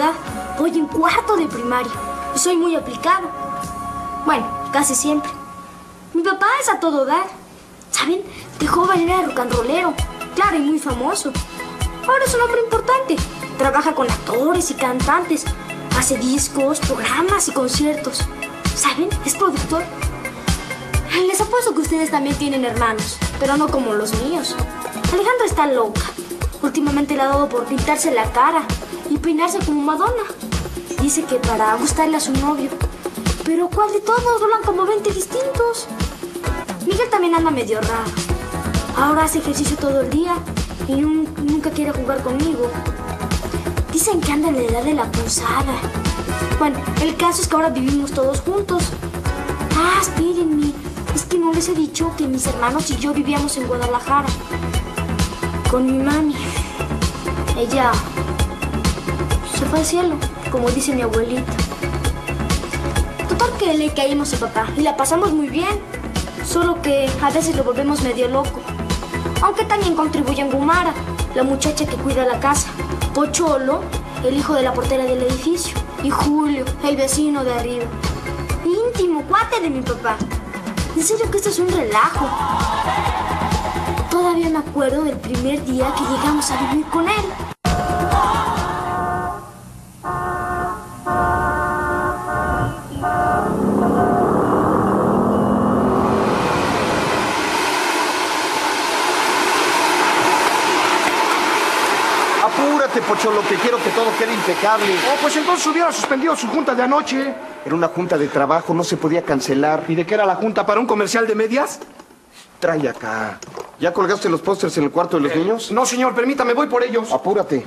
edad. Voy en cuarto de primaria y soy muy aplicado. Bueno, casi siempre. Mi papá es a todo dar. ¿Saben? De joven era rock and rollero. Claro, y muy famoso. Ahora es un hombre importante. Trabaja con actores y cantantes. Hace discos, programas y conciertos. ¿Saben? Es productor. Les apuesto que ustedes también tienen hermanos, pero no como los míos. Alejandra está loca. Últimamente le ha dado por pintarse la cara y peinarse como Madonna. Dice que para gustarle a su novio. Pero ¿cuál de todos? Rolan como 20 distintos. Miguel también anda medio raro. Ahora hace ejercicio todo el día y nunca quiere jugar conmigo. Dicen que anda en la edad de la posada. Bueno, el caso es que ahora vivimos todos juntos. Ah, espérenme. Es que no les he dicho que mis hermanos y yo vivíamos en Guadalajara. Con mi mami. Ella se fue al cielo, como dice mi abuelita. Total que le caímos a papá y la pasamos muy bien. Solo que a veces lo volvemos medio loco. Aunque también contribuye en Gumara, la muchacha que cuida la casa. Pocholo, el hijo de la portera del edificio. Y Julio, el vecino de arriba. Íntimo, cuate de mi papá. En serio que esto es un relajo. Todavía me acuerdo del primer día que llegamos a vivir con él. Apúrate, Pocholo, que quiero que todo quede impecable. Oh, pues entonces hubiera suspendido su junta de anoche. Era una junta de trabajo, no se podía cancelar. ¿Y de qué era la junta? ¿Para un comercial de medias? Trae acá. ¿Ya colgaste los pósters en el cuarto de los niños? No, señor, permítame, voy por ellos. Apúrate.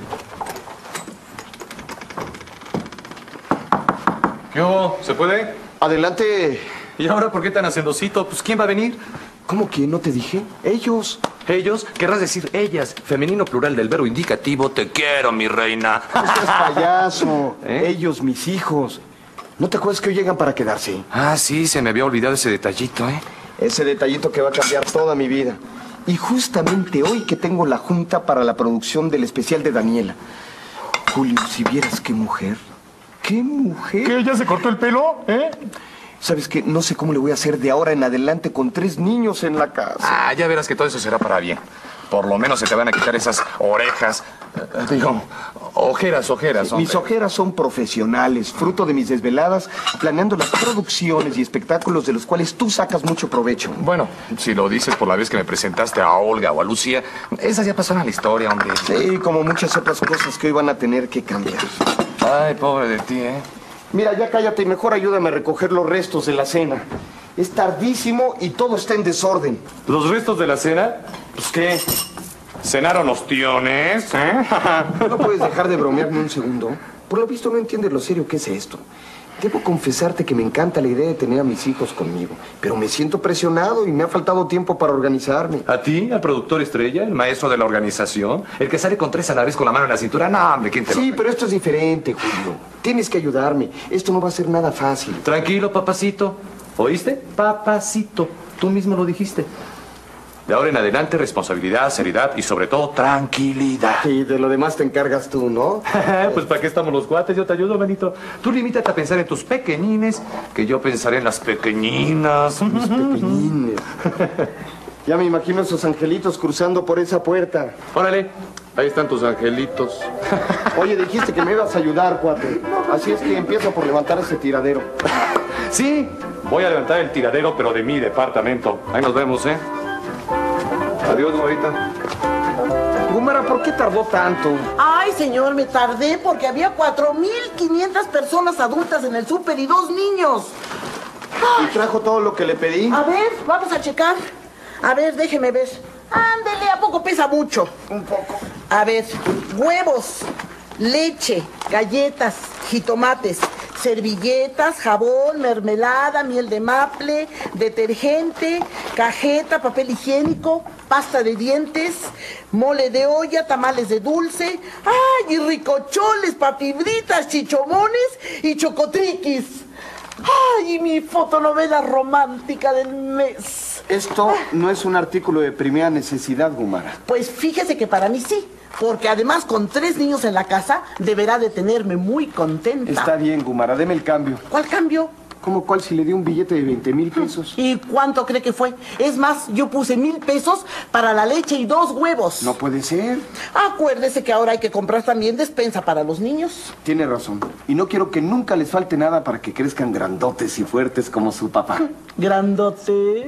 ¿Qué hubo? ¿Se puede? Adelante. ¿Y ahora por qué tan hacendosito? Pues ¿quién va a venir? ¿Cómo que no te dije? Ellos. Ellos, querrás decir ellas. Femenino plural del verbo indicativo. Te quiero, mi reina. No seas payaso. ¿Eh? Ellos, mis hijos. ¿No te acuerdas que hoy llegan para quedarse? Ah, sí, se me había olvidado ese detallito, ¿eh? Ese detallito que va a cambiar toda mi vida. Y justamente hoy que tengo la junta para la producción del especial de Daniela. Julio, si vieras qué mujer. ¡Qué mujer! ¿Qué? ¿Ya se cortó el pelo? ¿Eh? ¿Sabes qué? No sé cómo le voy a hacer de ahora en adelante con 3 niños en la casa. Ah, ya verás que todo eso será para bien. Por lo menos se te van a quitar esas orejas. Digo, ojeras, hombre. Mis ojeras son profesionales, fruto de mis desveladas, planeando las producciones y espectáculos de los cuales tú sacas mucho provecho. Bueno, si lo dices por la vez que me presentaste a Olga o a Lucía, esas ya pasaron a la historia, hombre. Sí, como muchas otras cosas que hoy van a tener que cambiar. Ay, pobre de ti, ¿eh? Mira, ya cállate y mejor ayúdame a recoger los restos de la cena. Es tardísimo y todo está en desorden. ¿Los restos de la cena? Pues, ¿qué? ¿Cenaron ostiones? ¿Eh? ¿No puedes dejar de bromearme un segundo? Por lo visto no entiendes lo serio que es esto. Debo confesarte que me encanta la idea de tener a mis hijos conmigo, pero me siento presionado y me ha faltado tiempo para organizarme. ¿A ti, al productor estrella, el maestro de la organización? ¿El que sale con 3 a la vez con la mano en la cintura? No, hombre, ¿quién te Sí, lo... pero esto es diferente, Julio. Tienes que ayudarme. Esto no va a ser nada fácil. Tranquilo, papacito. ¿Oíste? Papacito. Tú mismo lo dijiste. De ahora en adelante, responsabilidad, seriedad y sobre todo, tranquilidad. Sí, de lo demás te encargas tú, ¿no? Pues ¿para qué estamos los cuates? Yo te ayudo, Benito. Tú limítate a pensar en tus pequeñines, que yo pensaré en las pequeñinas. Mis pequeñines. Ya me imagino esos angelitos cruzando por esa puerta. Órale, ahí están tus angelitos. Oye, dijiste que me ibas a ayudar, cuate. Así es que empieza por levantar ese tiradero. Sí, voy a levantar el tiradero, pero de mi departamento. Ahí nos vemos, ¿eh? Adiós, Morita. Gumara, ¿por qué tardó tanto? Ay, señor, me tardé porque había 4,500 personas adultas en el súper y 2 niños. ¿Y trajo todo lo que le pedí? A ver, vamos a checar. A ver, déjeme ver. Ándele, ¿a poco pesa mucho? Un poco. A ver, huevos, leche, galletas, jitomates, servilletas, jabón, mermelada, miel de maple, detergente, cajeta, papel higiénico, pasta de dientes, mole de olla, tamales de dulce, ¡ay! Y ricocholes, papibritas, chichomones y chocotriquis. ¡Ay, mi fotonovela romántica del mes! Esto no es un artículo de primera necesidad, Gumara. Pues fíjese que para mí sí, porque además con 3 niños en la casa deberá de tenerme muy contenta. Está bien, Gumara, deme el cambio. ¿Cuál cambio? ¿Cómo cuál si le di un billete de 20,000 pesos? ¿Y cuánto cree que fue? Es más, yo puse 1,000 pesos para la leche y 2 huevos. No puede ser. Acuérdese que ahora hay que comprar también despensa para los niños. Tiene razón. Y no quiero que nunca les falte nada para que crezcan grandotes y fuertes como su papá. ¿Grandotes?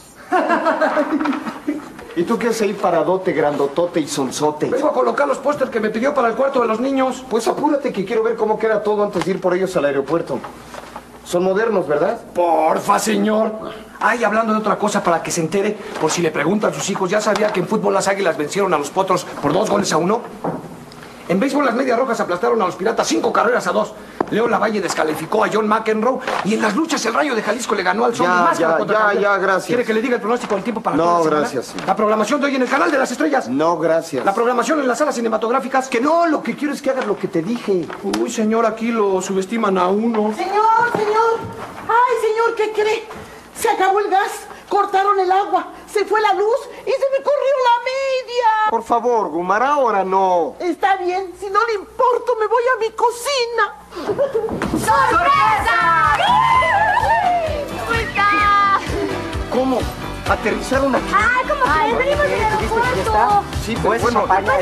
¿Y tú qué haces ahí paradote, grandotote y sonzote? Vengo a colocar los pósters que me pidió para el cuarto de los niños. Pues apúrate que quiero ver cómo queda todo antes de ir por ellos al aeropuerto. Son modernos, ¿verdad? Porfa, señor. Ay, hablando de otra cosa para que se entere, por si le preguntan a sus hijos, ¿ya sabía que en fútbol las Águilas vencieron a los Potros por 2-1? En béisbol las Medias Rojas aplastaron a los Piratas 5-2. Leo Lavalle descalificó a John McEnroe y en las luchas el Rayo de Jalisco le ganó al Sol. Ya, gracias. ¿Quiere que le diga el pronóstico del tiempo para No, toda la semana? gracias, sí. La programación de hoy en el Canal de las Estrellas. No, gracias. La programación en las salas cinematográficas. Que no, lo que quiero es que hagas lo que te dije. Uy, señor, aquí lo subestiman a uno. Señor, señor. Ay, señor, ¿qué cree? Se acabó el gas, cortaron el agua, se fue la luz y se me corrió la media. Por favor, Gumara, ahora no. Está bien, si no le importo, me voy a mi cocina. ¡Sorpresa! ¿Cómo está? ¿Cómo? ¿Aterrizaron aquí? ¡Ay, cómo crees! ¡Venimos del aeropuerto! Sí, pero bueno.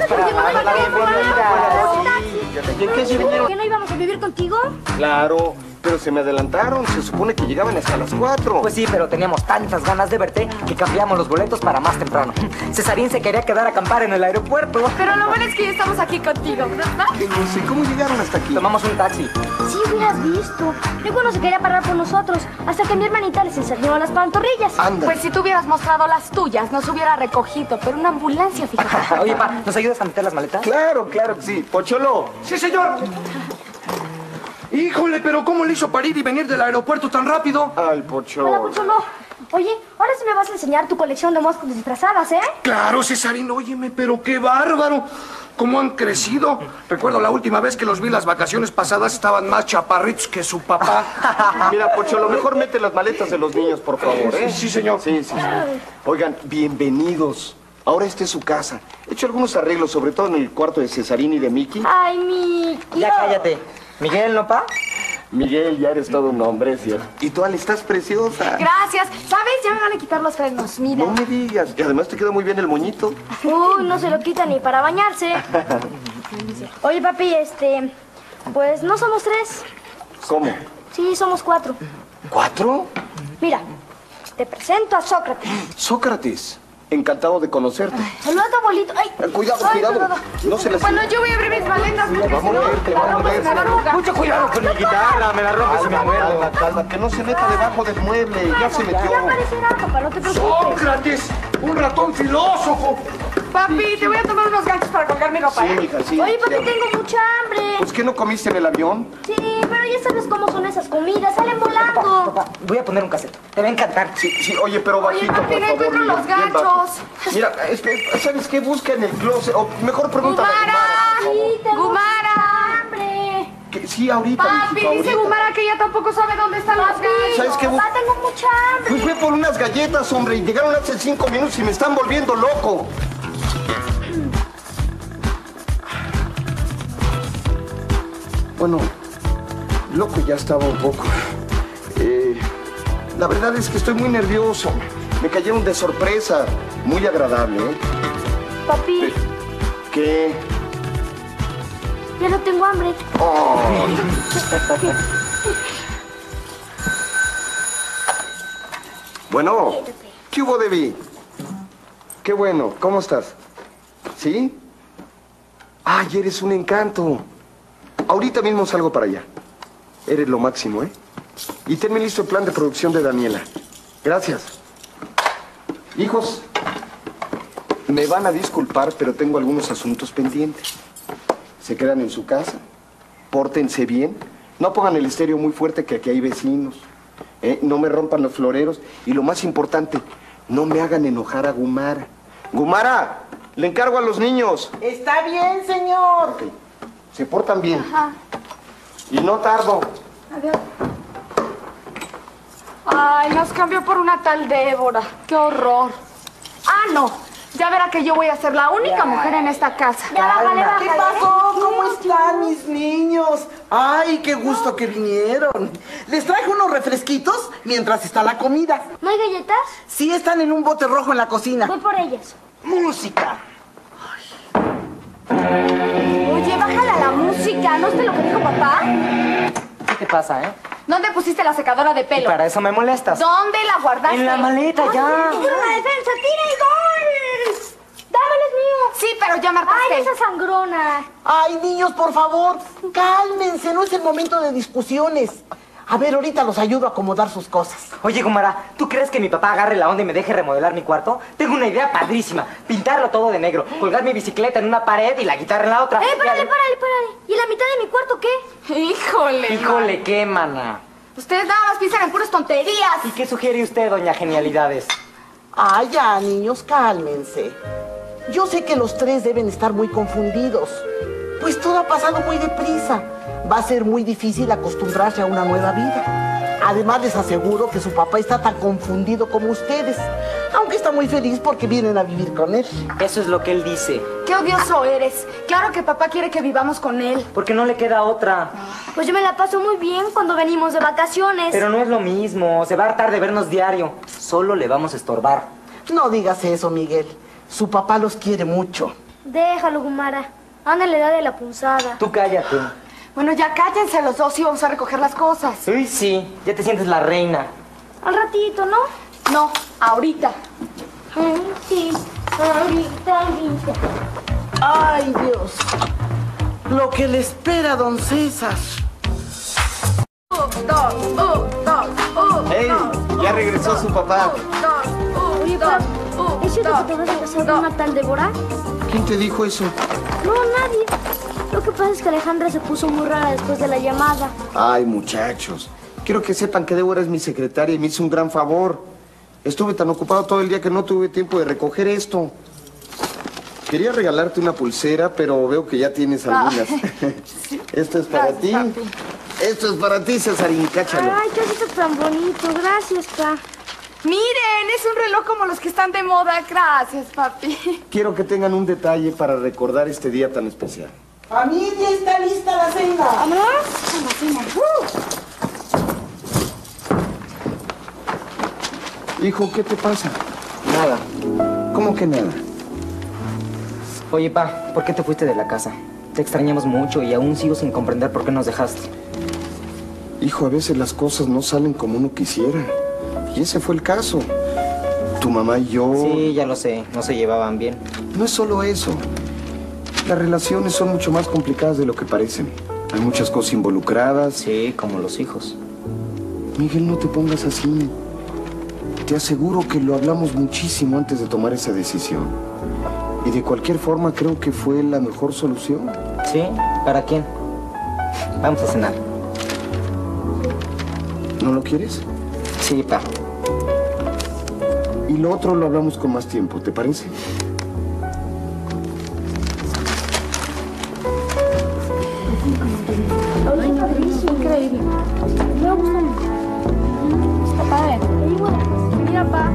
¿Y en qué se vinieron? ¿Que no íbamos a vivir contigo? Claro, pero se me adelantaron. Se supone que llegaban hasta las 4. Pues sí, pero teníamos tantas ganas de verte que cambiamos los boletos para más temprano. Cesarín se quería quedar a acampar en el aeropuerto. Pero lo bueno es que ya estamos aquí contigo, ¿verdad? No sé, ¿cómo llegaron hasta aquí? Tomamos un taxi. Sí, hubieras visto. Luego no se quería parar por nosotros hasta que mi hermanita les enseñó las pantorrillas. Anda. Pues si tú hubieras mostrado las tuyas, nos hubiera recogido, pero una ambulancia, fíjate. Oye, pa, ¿nos ayudas a meter las maletas? Claro que sí. Pocholo. Sí, señor. Híjole, pero ¿cómo le hizo para ir y venir del aeropuerto tan rápido? Al Pocholo. Hola, Pocholo. Oye, ahora sí me vas a enseñar tu colección de moscas disfrazadas, ¿eh? Claro, Cesarín, óyeme, pero qué bárbaro. ¿Cómo han crecido? Recuerdo la última vez que los vi las vacaciones pasadas, estaban más chaparritos que su papá. Mira, Pocholo, mejor mete las maletas de los niños, por favor, ¿eh? Sí, señor. Sí. Oigan, bienvenidos. Ahora esta es su casa. He hecho algunos arreglos, sobre todo en el cuarto de Cesarín y de Miki. Ay, Miki. Ya cállate. Miguel, ¿no, pa? Miguel, ya eres todo un hombre, ¿cierto? Y tú, Ale, estás preciosa. Gracias. ¿Sabes? Ya me van a quitar los frenos, mira. No me digas. Y además te queda muy bien el moñito. Uy, no se lo quita ni para bañarse. Oye, papi, pues no somos 3. ¿Cómo? Sí, somos 4. ¿4? Mira, te presento a Sócrates. Sócrates, encantado de conocerte. Saluda a tu abuelito. Ay, Cuidado, ay, cuidado. perdón. No se les... Bueno, yo voy a abrir mis maletas porque Vamos si a no, ver, te la vamos a ropa se ver. me va a arrugar. Mucho cuidado con mi guitarra, me la rompes y me muero. Calma, que no se meta debajo del mueble. Ya se metió. Ya aparecerá, papá, no te preocupes. ¡Sócrates! ¡Un ratón filósofo! Papi, te voy a tomar unos ganchos para colgar mi ropa, Sí, ¿eh? hija, sí. Oye, papi, tengo mucha hambre. Pues, ¿qué no comiste en el avión? Sí, pero ya sabes cómo son esas comidas, salen volando. Papá, voy a poner un cassette. Te va a encantar. Sí, oye, pero Oye, bajito, papi, por no favor. encuentro Mira, los bien bajo. ganchos. Mira, ¿sabes qué? Busca en el closet. O mejor pregúntale a ¡Gumara! Gumara, por favor. Sí, tengo ¡Gumara! mucha hambre. Sí, ahorita, Papi, mijito, dice ahorita. Gumara que ella tampoco sabe dónde están los ganchos. ¿Sabes qué? Papá, tengo mucha hambre. Pues ve por unas galletas, hombre, y llegaron hace 5 minutos y me están volviendo loco. Bueno, loco ya estaba un poco. La verdad es que estoy muy nervioso. Me cayeron de sorpresa. Muy agradable, ¿eh? Papi, ¿Qué? ya no tengo hambre. Oh. Bueno, ¿qué hubo, Debbie? Qué bueno, ¿cómo estás? ¿Sí? Ay, eres un encanto. Ahorita mismo salgo para allá. Eres lo máximo, ¿eh? Y tenme listo el plan de producción de Daniela. Gracias. Hijos, me van a disculpar, pero tengo algunos asuntos pendientes. Se quedan en su casa, pórtense bien, no pongan el estéreo muy fuerte que aquí hay vecinos, no me rompan los floreros y lo más importante, no me hagan enojar a Gumara. Gumara, le encargo a los niños. Está bien, señor. Ok, se portan bien. Ajá. Y no tardo. A ver. Ay, nos cambió por una tal Débora. ¡Qué horror! Ah, no. Ya verá que yo voy a ser la única mujer en esta casa. Ya bájale, bájale. ¿Qué pasó? ¿Cómo están mis niños? Ay, qué gusto que vinieron. Les traje unos refresquitos mientras está la comida. ¿No hay galletas? Sí, están en un bote rojo en la cocina. Voy por ellas. Música. Oye, bájale a la música. ¿No es lo que dijo papá? ¿Qué te pasa, ¿Dónde pusiste la secadora de Y pelo? para eso me molestas. ¿Dónde la guardaste? En la maleta, ya. ¡Tira la defensa! ¡Tira el gol! ¡Dámelo, es mío! Sí, pero ya marcaste. ¡Ay, esa sangrona! Ay, niños, por favor, cálmense, no es el momento de discusiones. A ver, ahorita los ayudo a acomodar sus cosas. Oye, Gomara, ¿tú crees que mi papá agarre la onda y me deje remodelar mi cuarto? Tengo una idea padrísima. Pintarlo todo de negro, colgar mi bicicleta en una pared y la guitarra en la otra. Párale! ¿Y la mitad de mi cuarto qué? Híjole. Híjole, qué mana. Ustedes nada más piensan en puras tonterías. ¿Y qué sugiere usted, doña Genialidades? Ay, ya, niños, cálmense. Yo sé que los tres deben estar muy confundidos, pues todo ha pasado muy deprisa. Va a ser muy difícil acostumbrarse a una nueva vida. Además, les aseguro que su papá está tan confundido como ustedes, aunque está muy feliz porque vienen a vivir con él. Eso es lo que él dice. Qué odioso eres. Claro que papá quiere que vivamos con él. Porque no le queda otra. Pues yo me la paso muy bien cuando venimos de vacaciones. Pero no es lo mismo. Se va a hartar de vernos diario. Solo le vamos a estorbar. No digas eso, Miguel. Su papá los quiere mucho. Déjalo, Gumara. Anda en la edad de la punzada. Tú cállate. Bueno, ya cállense los dos y vamos a recoger las cosas. Uy, sí. Ya te sientes la reina. Al ratito, ¿no? No, ahorita. Ay, sí. Ahorita. Ay, Dios. Lo que le espera a don César. ¡Ey! Ya regresó su papá. Oye, papá, ¿es cierto que te vas a casar con una tal Débora? ¿Quién te dijo eso? No, nadie. Lo que pasa es que Alejandra se puso muy rara después de la llamada. Ay, muchachos. Quiero que sepan que Débora es mi secretaria y me hizo un gran favor. Estuve tan ocupado todo el día que no tuve tiempo de recoger esto. Quería regalarte una pulsera, pero veo que ya tienes algunas. Esto es para ti. Esto es para ti, Cesarín, cáchalo. Ay, qué osito tan bonito. Gracias, pa. Miren, es un reloj como los que están de moda. Gracias, papi. Quiero que tengan un detalle para recordar este día tan especial. Familia, está lista la cena. Hijo, ¿qué te pasa? Nada. ¿Cómo que nada? Oye, pa, ¿por qué te fuiste de la casa? Te extrañamos mucho y aún sigo sin comprender por qué nos dejaste. Hijo, a veces las cosas no salen como uno quisiera. Y ese fue el caso. Tu mamá y yo... Sí, ya lo sé. No se llevaban bien. No es solo eso. Las relaciones son mucho más complicadas de lo que parecen. Hay muchas cosas involucradas. Sí, como los hijos. Miguel, no te pongas así. Te aseguro que lo hablamos muchísimo antes de tomar esa decisión. Y de cualquier forma creo que fue la mejor solución. ¿Sí? ¿Para quién? Vamos a cenar. ¿No lo quieres? Sí, pa. Y lo otro lo hablamos con más tiempo, ¿te parece? Ay, padrísimo. Increíble. Me gusta mucho. Está padre. Mira, pa.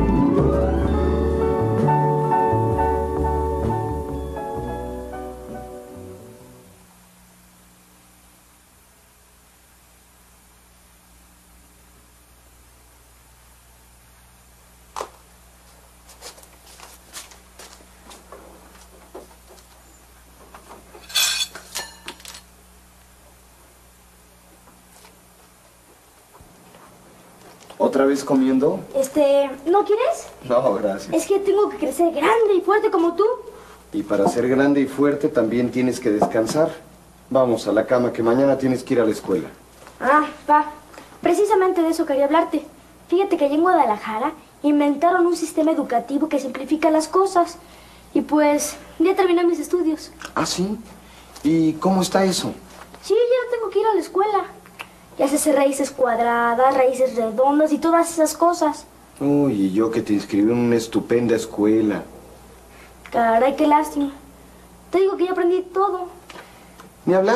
¿Otra vez comiendo? ¿No quieres? No, gracias. Es que tengo que crecer grande y fuerte como tú. Y para ser grande y fuerte también tienes que descansar. Vamos a la cama, que mañana tienes que ir a la escuela. Ah, pa. Precisamente de eso quería hablarte. Fíjate que allá en Guadalajara inventaron un sistema educativo que simplifica las cosas. Y pues, ya terminé mis estudios. ¿Ah, sí? ¿Y cómo está eso? Sí, ya no tengo que ir a la escuela. Ya se hace raíces cuadradas, raíces redondas y todas esas cosas. Uy, y yo que te inscribí en una estupenda escuela. Caray, qué lástima. Te digo que ya aprendí todo. Ni hablar.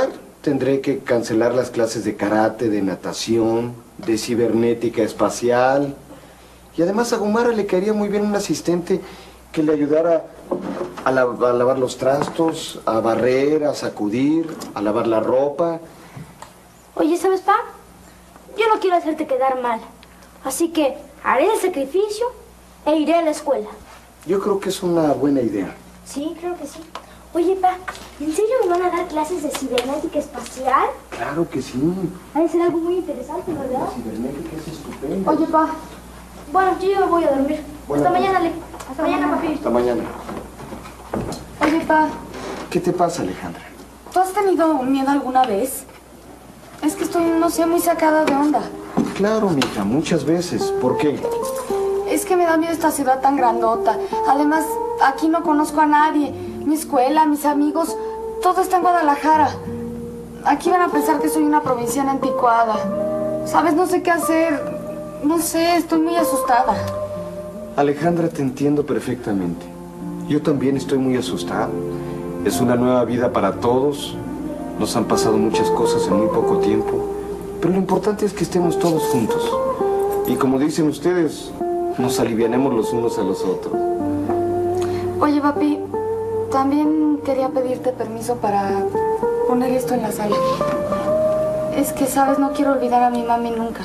tendré que cancelar las clases de karate, de natación, de cibernética espacial. Y además a Gumara le caería muy bien un asistente que le ayudara a lavar los trastos, a barrer, a sacudir, a lavar la ropa. Oye, ¿sabes, pa? Yo no quiero hacerte quedar mal. Así que haré el sacrificio e iré a la escuela. Yo creo que es una buena idea. Sí, creo que sí. Oye, pa, ¿en serio me van a dar clases de cibernética espacial? Claro que sí. Ha de ser algo muy interesante, ¿verdad? La cibernética es estupenda. Oye, pa. Bueno, yo ya me voy a dormir. Hasta mañana, Ale. Hasta mañana, papi. Hasta mañana. Oye, pa, ¿Qué te pasa, Alejandra? ¿tú has tenido miedo alguna vez? Es que estoy, no sé, muy sacada de onda. Claro, mija, muchas veces. ¿Por qué? Es que me da miedo esta ciudad tan grandota. Además, aquí no conozco a nadie. Mi escuela, mis amigos, todo está en Guadalajara. Aquí van a pensar que soy una provinciana anticuada. ¿Sabes? No sé qué hacer. No sé, estoy muy asustada. Alejandra, te entiendo perfectamente. Yo también estoy muy asustado. Es una nueva vida para todos. Nos han pasado muchas cosas en muy poco tiempo. Pero lo importante es que estemos todos juntos. Y como dicen ustedes, nos alivianemos los unos a los otros. Oye, papi, también quería pedirte permiso para poner esto en la sala. Es que, ¿sabes? No quiero olvidar a mi mami nunca.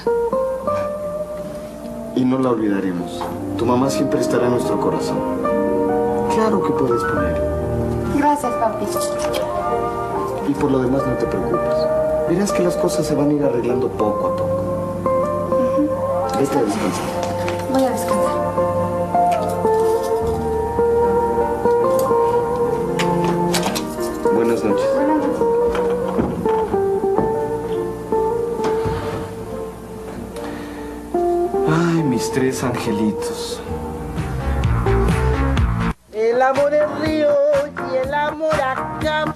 Y no la olvidaremos. Tu mamá siempre estará en nuestro corazón. Claro que puedes poner. Gracias, papi. Y por lo demás no te preocupes. Verás que las cosas se van a ir arreglando poco a poco. Vete a descansar. Voy a descansar. Buenas noches. Buenas noches. Ay, mis tres angelitos. El amor es río y el amor acaba.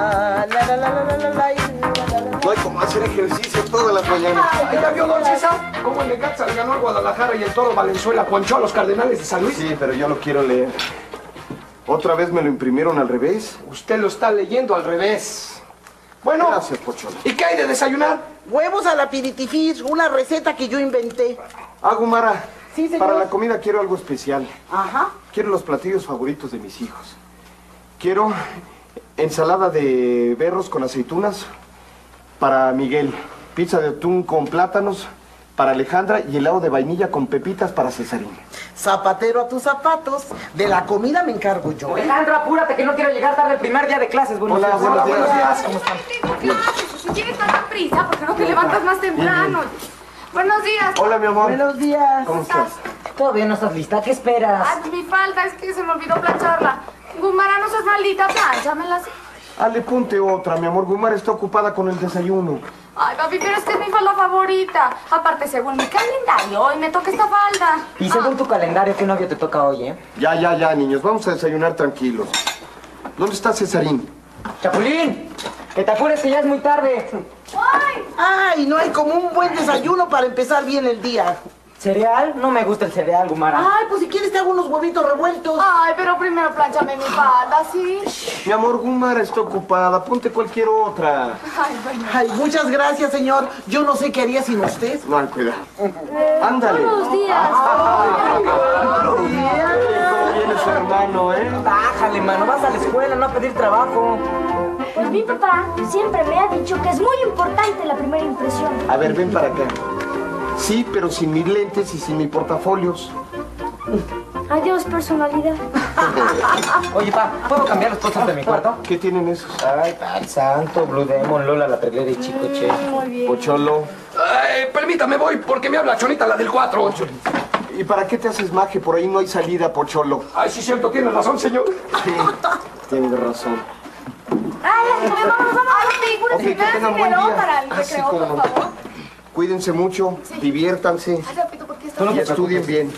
No hay como hacer ejercicio todas las mañanas. Ay, ¿ya vio, don César? Cómo el Necaxa le ganó al Guadalajara y el Toro Valenzuela ponchó a los Cardenales de San Luis. Sí, pero yo lo quiero leer. ¿Otra vez me lo imprimieron al revés? Usted lo está leyendo al revés. Bueno, Gracias, Pocholo. ¿y qué hay de desayunar? Huevos a la piritifis, una receta que yo inventé. Gumara. Sí, señor. Para la comida quiero algo especial. Ajá. Quiero los platillos favoritos de mis hijos. Quiero ensalada de berros con aceitunas para Miguel, pizza de atún con plátanos para Alejandra y helado de vainilla con pepitas para Cesarín. Zapatero a tus zapatos. De la comida me encargo yo. Alejandro, apúrate que no quiero llegar tarde el primer día de clases. Buenos Hola, días. buenos días. Buenos días, ¿cómo están? Si tienes tanta prisa, ¿por qué no te levantas más temprano? Buenos días. Hola, mi amor. Buenos días. ¿Cómo estás? ¿Todavía no estás lista? ¿Qué esperas? Ay, mi falta es que se me olvidó plancharla. Gumara, no seas maldita, planchamela. Ale, ponte otra, mi amor. Gumara está ocupada con el desayuno. Ay, papi, pero es que es mi falda favorita. Aparte, según mi calendario, hoy me toca esta falda. Y según tu calendario, ¿qué novio te toca hoy, Ya, niños. Vamos a desayunar tranquilos. ¿Dónde está Cesarín? ¡Chapulín! ¡Que te apures que ya es muy tarde! Ay, no hay como un buen desayuno para empezar bien el día. ¿Cereal? No me gusta el cereal, Gumara. Ay, pues si quieres te hago unos huevitos revueltos. Ay, pero primero planchame mi falda, ¿sí? Mi amor, Gumara está ocupada. Ponte cualquier otra. Ay, bueno. Ay, muchas gracias, señor. Yo no sé qué haría sin usted. No, cuidado. Ándale. Buenos días. ¿Cómo viene su hermano, Bájale, mano. Vas a la escuela, no a pedir trabajo. Pues mi papá siempre me ha dicho que es muy importante la primera impresión. A ver, ven para acá. Sí, pero sin mis lentes y sin mis portafolios. Adiós, personalidad. Oye, pa, ¿puedo cambiar las cosas de mi cuarto? ¿Qué tienen esos? Ay, Tal Santo, Blue Demon, Lola, la Perlera y Chico Che. Muy bien. Pocholo. Permítame, voy, porque me habla Chonita, la del 4. ¿Y para qué te haces magia? Por ahí no hay salida, Pocholo. Ay, sí, cierto, tiene razón, señor. Sí, tienes razón. Ay, vámonos. Ay, Ok, que tengan buen día. para el Ah, sí, recreo, cómo por no. favor. Cuídense mucho, diviértanse Ay, papito, ¿por qué estás? y estudien bien.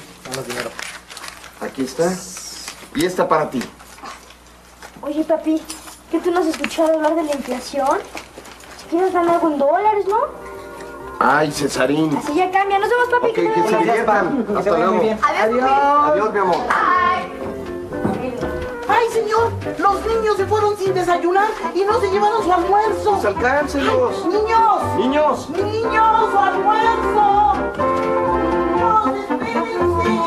Aquí está. Y esta para ti. Oye, papi, ¿qué tú no has escuchado hablar de la inflación? Si quieres ganar algo en dólares, ¿no? Ay, Cesarín. Así ya cambia. Nos vemos, papi. Ok, que se diviertan. Que te Hasta vaya muy luego. bien. Adiós, Adiós, mi amor. Ay. ¡Ay, señor! Los niños se fueron sin desayunar y no se llevaron su almuerzo. Pues alcáncelos. Ay, ¡niños! Niños. ¡Niños, su almuerzo! ¡Niños, espérense!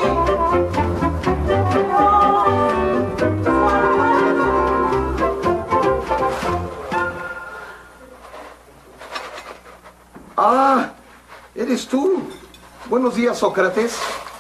Ah, eres tú. Buenos días, Sócrates.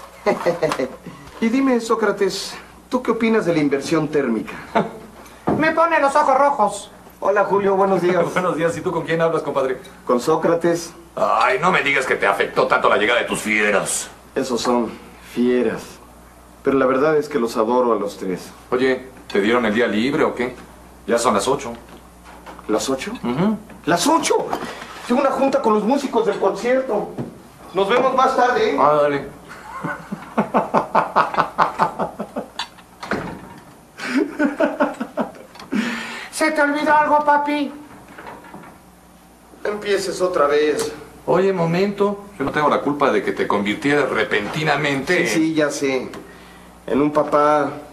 Y dime, Sócrates, ¿tú qué opinas de la inversión térmica? Me pone los ojos rojos. Hola, Julio, buenos días. Buenos días. ¿Y tú con quién hablas, compadre? Con Sócrates. Ay, no me digas que te afectó tanto la llegada de tus fieras. Esos son fieras. Pero la verdad es que los adoro a los tres. Oye, ¿te dieron el día libre o qué? Ya son las 8. ¿Las 8? ¡Las 8! Tengo una junta con los músicos del concierto. Nos vemos más tarde, ¿eh? Ah, dale. ¿Se te olvidó algo, papi? Empieces otra vez. Oye, momento. Yo no tengo la culpa de que te convirtieras repentinamente. Sí, ya sé. En un papá